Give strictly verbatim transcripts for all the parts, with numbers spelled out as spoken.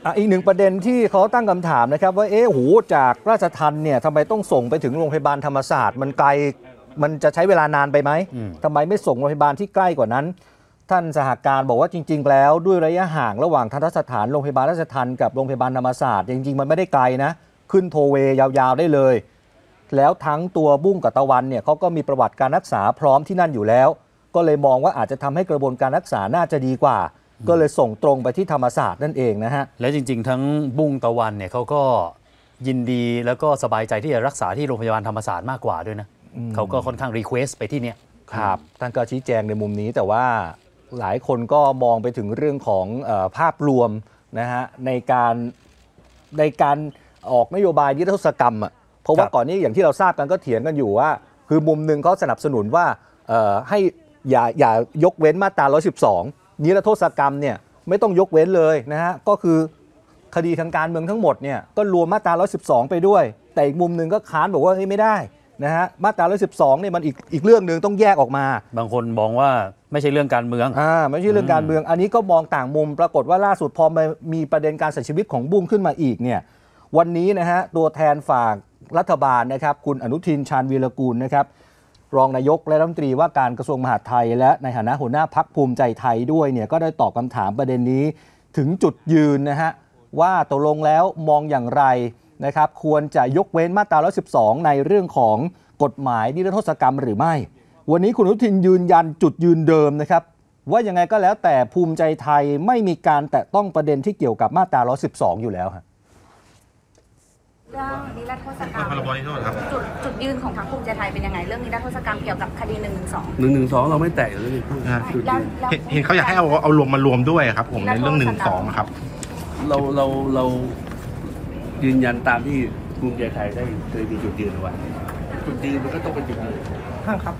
อีกหนึ่งประเด็นที่เขาตั้งคำถามนะครับว่าเอ๊ะโหจากราชทัณฑ์เนี่ยทำไมต้องส่งไปถึงโรงพยาบาลธรรมศาสตร์มันไกลมันจะใช้เวลานานไปไหมทำไมไม่ส่งโรงพยาบาลที่ใกล้กว่านั้นท่านสหการบอกว่าจริงๆแล้วด้วยระยะห่างระหว่างทันตสถานโรงพยาบาลราชทัณฑ์กับโรงพยาบาลธรรมศาสตร์จริงๆมันไม่ได้ไกลนะขึ้นโทเวยาวๆได้เลยแล้วทั้งตัวบุ้งกับตะวันเนี่ยเขาก็มีประวัติการรักษาพร้อมที่นั่นอยู่แล้วก็เลยมองว่าอาจจะทำให้กระบวนการรักษาน่าจะดีกว่าก็เลยส่งตรงไปที่ธรรมศาสตร์นั่นเองนะฮะและจริงๆทั้งบุ้งตะวันเนี่ยเขาก็ยินดีแล้วก็สบายใจที่จะรักษาที่โรงพยาบาลธรรมศาสตร์มากกว่าด้วยนะเขาก็ค่อนข้างรีเควสไปที่เนี่ยครับท่านก็ชี้แจงในมุมนี้แต่ว่าหลายคนก็มองไปถึงเรื่องของเอ่อภาพรวมนะฮะในการในการออกนโยบายนิรโทษกรรมอ่ะเพราะว่าก่อนนี้อย่างที่เราทราบกันก็เถียงกันอยู่ว่าคือมุมหนึ่งเขาสนับสนุนว่าเอ่อให้อย่าอย่ายกเว้นมาตราหนึ่งร้อยสิบสองนิรโทษกรรมเนี่ยไม่ต้องยกเว้นเลยนะฮะก็คือคดีทางการเมืองทั้งหมดเนี่ยก็รวมมาตราหนึ่งร้อยสิบสองไปด้วยแต่อีกมุมหนึ่งก็ค้านบอกว่าเฮ้ยไม่ได้นะฮะมาตราหนึ่งร้อยสิบสองเนี่ยมันอีกอีกเรื่องนึงต้องแยกออกมาบางคนมองว่าไม่ใช่เรื่องการเมืองอ่าไม่ใช่เรื่องการเมืองอันนี้ก็มองต่างมุมปรากฏว่าล่าสุดพอมีประเด็นการเสียชีวิตของบุ้งขึ้นมาอีกเนี่ยวันนี้นะฮะตัวแทนฝากรัฐบาลนะครับคุณอนุทินชาญวีรกูลนะครับรองนายกและรัฐมนตรีว่าการกระทรวงมหาดไทยและในฐานะหัวหน้าพรรคภูมิใจไทยด้วยเนี่ยก็ได้ตอบคำถามประเด็นนี้ถึงจุดยืนนะฮะว่าตกลงแล้วมองอย่างไรนะครับควรจะยกเว้นมาตราหนึ่งร้อยสิบสองในเรื่องของกฎหมายนิรโทษกรรมหรือไม่วันนี้คุณอนุทินยืนยันจุดยืนเดิมนะครับว่ายังไงก็แล้วแต่ภูมิใจไทยไม่มีการแตะต้องประเด็นที่เกี่ยวกับมาตราหนึ่งร้อยสิบสองอยู่แล้วฮะเรื่องนิรโทษกรรมจุดจุดยืนของพรรคภูมิใจไทยเป็นยังไงเรื่องนิรโทษกรรมเกี่ยวกับคดีหนึ่งหนึ่งสองหนึ่งหนึ่งสองเราไม่แตะเลยเห็นเขาอยากให้เอาเอารวมมารวมด้วยครับผมในเรื่องหนึ่งสองครับเราเราเรายืนยันตามที่ภูมิใจไทยได้เคยมีจุดยืนไว้จุดยืนมันก็ต้องเป็นจุดยืนท่านครับ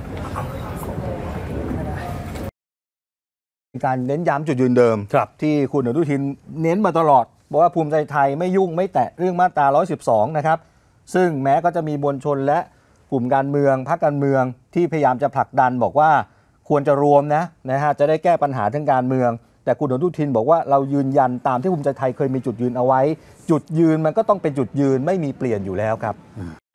การเน้นย้ำจุดยืนเดิมที่คุณอนุทินเน้นมาตลอดบอกว่าภูมิใจไทยไม่ยุ่งไม่แตะเรื่องมาตราหนึ่งร้อยสิบสองนะครับซึ่งแม้ก็จะมีมวลชนและกลุ่มการเมืองพรรคการเมืองที่พยายามจะผลักดันบอกว่าควรจะรวมนะนะฮะจะได้แก้ปัญหาทางการเมืองแต่คุณอนุทินบอกว่าเรายืนยันตามที่ภูมิใจไทยเคยมีจุดยืนเอาไว้จุดยืนมันก็ต้องเป็นจุดยืนไม่มีเปลี่ยนอยู่แล้วครับ